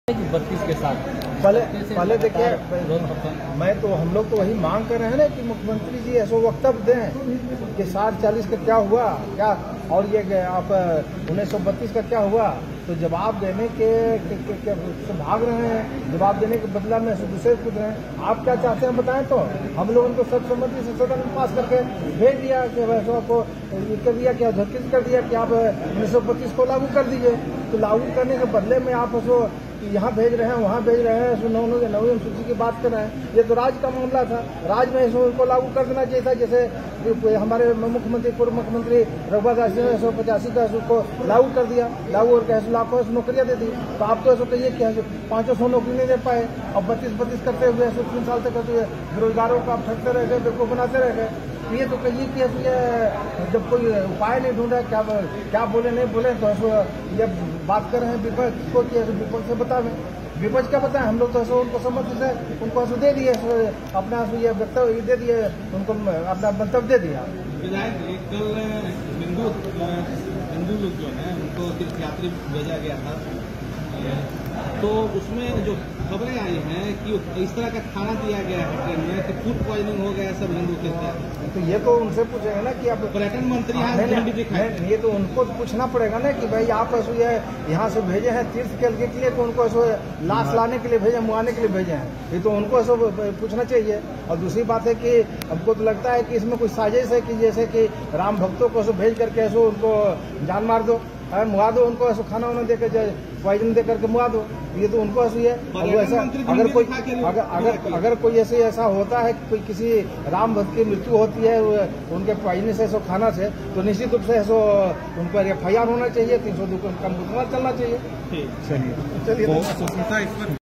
32 के साथ पहले देखिए, मैं तो हम लोग तो वही मांग कर रहे हैं ना कि मुख्यमंत्री जी ऐसा वक्तव्य दें कि 60-40 का क्या हुआ, क्या और ये आप 1932 का क्या हुआ। तो जवाब देने के भाग रहे हैं, जवाब देने के बदला में दूसरे पूछ रहे हैं। आप क्या चाहते हैं बताएं। तो हम लोगों को सर्वसम्मति से सदन में पास करके भेज दिया कि वैसा को ये कर दिया, क्या झटकित कर दिया कि आप 1932 को लागू कर दीजिए। तो लागू करने के बदले में आप उसको यहाँ भेज रहे हैं, वहाँ भेज रहे हैं, नवीन अनुसूची की बात कर रहे हैं। ये तो राज्य का मामला था, राज्य में इसको लागू कर देना चाहिए था। जैसे हमारे मुख्यमंत्री पूर्व मुख्यमंत्री रघुवर दास जी ने 185 का उसको लागू कर दिया, लागू और लाखों नौकरियां दे दी। तो आप तो ऐसा कहिए कि 500 नौकरी नहीं दे पाए और 32 करते हुए 3 साल तक बेरोजगारों को आप ठगते रह गए, बेवकूफ बनाते रह गए। ये तो कहिए कि जब कोई उपाय नहीं ढूंढा, क्या बोले नहीं बोले, तो ये बात कर रहे हैं विपक्ष को कि विपक्ष से बतावें। विपक्ष क्या बताएं, हम लोग तो ऐसा उनको सम्मति से उनको ऐसा दे दिए, अपना ये वक्तव्य दे दिए, उनको अपना मंतव्य दे दिया। विधायक कल हिंदू लोग जो है उनको तीर्थयात्री भेजा गया था, तो उसमें जो खबरें आई हैं कि इस तरह का खाना दिया गया है ट्रेन में कि फूड पॉइजनिंग हो गया सब हिंदू तीर्थयात्री। तो ये तो उनसे पूछेंगे ना कि अब पर्यटन मंत्री ये तो उनको पूछना पड़ेगा ना कि भाई आप ऐसे यहाँ से भेजे हैं तीर्थ के लिए, तो उनको ऐसे लाश लाने के लिए भेजे, मुआने के लिए भेजे हैं। ये तो उनको ऐसा पूछना चाहिए। और दूसरी बात है कि हमको तो लगता है कि इसमें कोई साजिश है कि जैसे कि राम भक्तों को ऐसे भेज करके ऐसे उनको जान मार दो, मुआ दो, उनको ऐसा खाना वाना देकर पॉइजन दे करके मुआ दो। ये तो उनको ऐसी है। ऐसा अगर कोई ऐसा होता है कि कोई किसी राम भक्त की मृत्यु होती है उनके पॉइजन से ऐसा खाना से, तो निश्चित रूप से ऐसा उन पर FIR होना चाहिए, 302 का मुकदमा चलना चाहिए। चलिए